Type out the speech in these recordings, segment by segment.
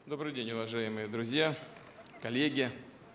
Добрый день, уважаемые друзья, коллеги.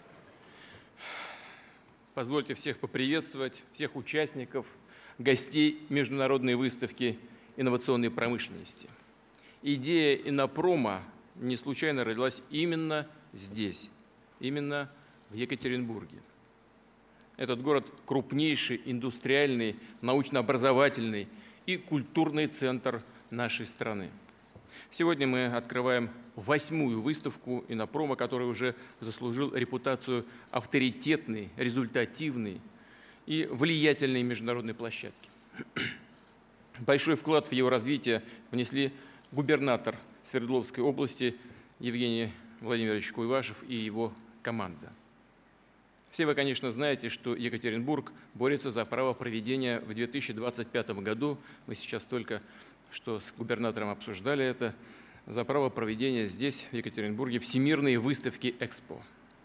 Позвольте всех поприветствовать, всех участников, гостей международной выставки инновационной промышленности. Идея Иннопрома не случайно родилась именно здесь, именно в Екатеринбурге. Этот город – крупнейший индустриальный, научно-образовательный и культурный центр нашей страны. Сегодня мы открываем 8-ю выставку Иннопрома, который уже заслужил репутацию авторитетной, результативной и влиятельной международной площадки. Большой вклад в его развитие внесли губернатор Свердловской области Евгений Владимирович Куйвашев и его команда. Все вы, конечно, знаете, что Екатеринбург борется за право проведения в 2025 году, мы сейчас только что с губернатором обсуждали это, за право проведения здесь, в Екатеринбурге, Всемирной выставки «Экспо».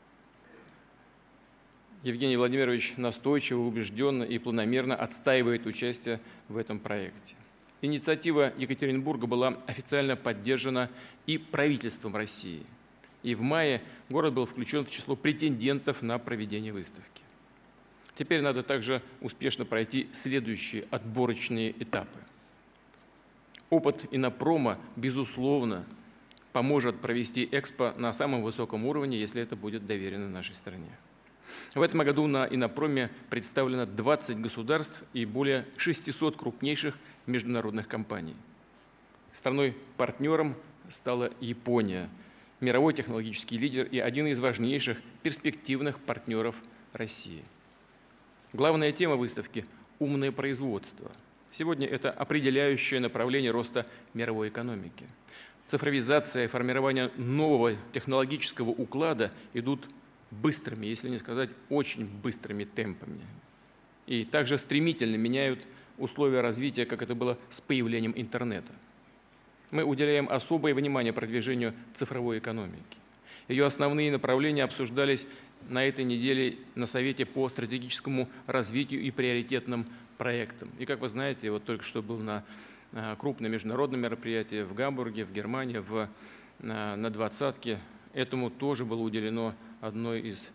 Евгений Владимирович настойчиво, убежденно и планомерно отстаивает участие в этом проекте. Инициатива Екатеринбурга была официально поддержана и правительством России. И в мае город был включен в число претендентов на проведение выставки. Теперь надо также успешно пройти следующие отборочные этапы. Опыт Иннопрома, безусловно, поможет провести Экспо на самом высоком уровне, если это будет доверено нашей стране. В этом году на Иннопроме представлено 20 государств и более 600 крупнейших международных компаний. Страной-партнером стала Япония, мировой технологический лидер и один из важнейших перспективных партнеров России. Главная тема выставки – умное производство. Сегодня это определяющее направление роста мировой экономики. Цифровизация и формирование нового технологического уклада идут быстрыми, если не сказать очень быстрыми темпами. И также стремительно меняют условия развития, как это было с появлением интернета. Мы уделяем особое внимание продвижению цифровой экономики. Ее основные направления обсуждались на этой неделе на Совете по стратегическому развитию и приоритетным проектам. И, как вы знаете, вот только что был на крупном международном мероприятии в Гамбурге, в Германии, на двадцатке. Этому тоже было уделено одно из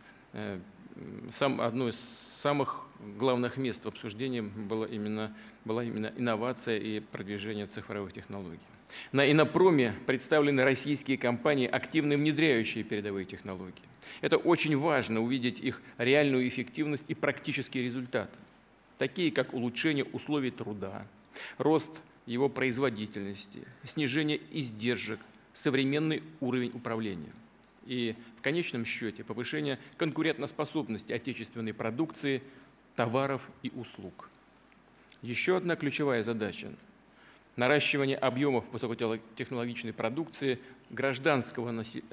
самых главных мест в обсуждении была именно инновация и продвижение цифровых технологий. На Иннопроме представлены российские компании, активно внедряющие передовые технологии. Это очень важно увидеть их реальную эффективность и практические результаты, такие как улучшение условий труда, рост его производительности, снижение издержек, современный уровень управления и, в конечном счете, повышение конкурентоспособности отечественной продукции, товаров и услуг. Еще одна ключевая задача – наращивание объемов высокотехнологичной продукции гражданского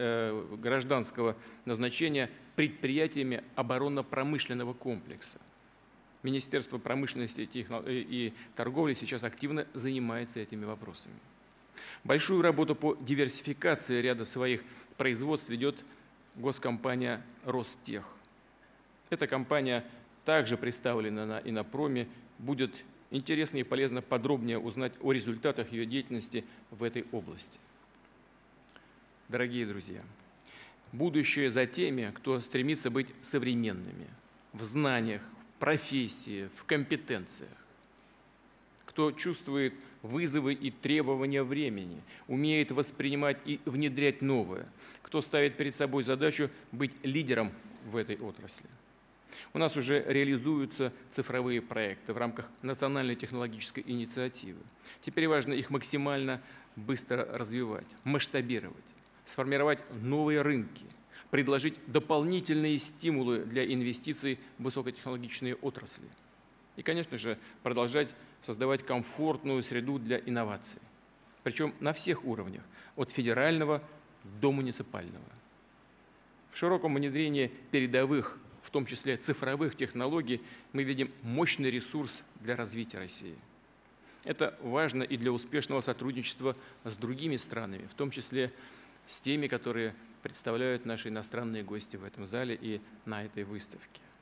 назначения предприятиями оборонно-промышленного комплекса. Министерство промышленности и торговли сейчас активно занимается этими вопросами. Большую работу по диверсификации ряда своих производств ведет госкомпания «Ростех». Эта компания также представлена на Иннопроме. Будет интересно и полезно подробнее узнать о результатах ее деятельности в этой области. Дорогие друзья, будущее за теми, кто стремится быть современными в знаниях, в профессии, в компетенциях, кто чувствует вызовы и требования времени, умеет воспринимать и внедрять новое, кто ставит перед собой задачу быть лидером в этой отрасли. У нас уже реализуются цифровые проекты в рамках национальной технологической инициативы. Теперь важно их максимально быстро развивать, масштабировать, сформировать новые рынки, предложить дополнительные стимулы для инвестиций в высокотехнологичные отрасли. И, конечно же, продолжать создавать комфортную среду для инноваций. Причем на всех уровнях, от федерального до муниципального. В широком внедрении передовых, в том числе цифровых технологий, мы видим мощный ресурс для развития России. Это важно и для успешного сотрудничества с другими странами, в том числе с теми, которые представляют наши иностранные гости в этом зале и на этой выставке.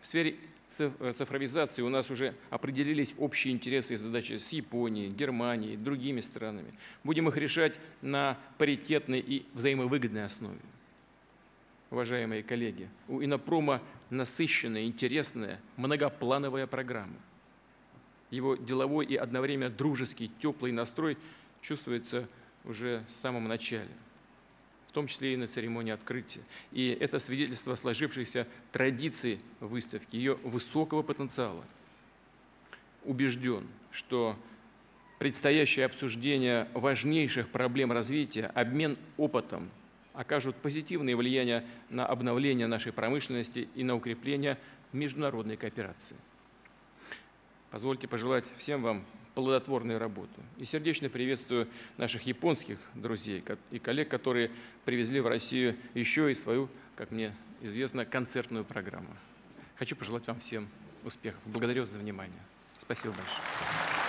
В сфере цифровизации у нас уже определились общие интересы и задачи с Японией, Германией, другими странами. Будем их решать на паритетной и взаимовыгодной основе. Уважаемые коллеги, у Иннопрома насыщенная, интересная, многоплановая программа. Его деловой и одновременно дружеский, теплый настрой чувствуется уже в самом начале, в том числе и на церемонии открытия. И это свидетельство сложившихся традиций выставки, ее высокого потенциала. Убежден, что предстоящее обсуждение важнейших проблем развития, обмен опытом окажут позитивное влияние на обновление нашей промышленности и на укрепление международной кооперации. Позвольте пожелать всем вам плодотворную работу. И сердечно приветствую наших японских друзей и коллег, которые привезли в Россию еще и свою, как мне известно, концертную программу. Хочу пожелать вам всем успехов. Благодарю вас за внимание. Спасибо большое.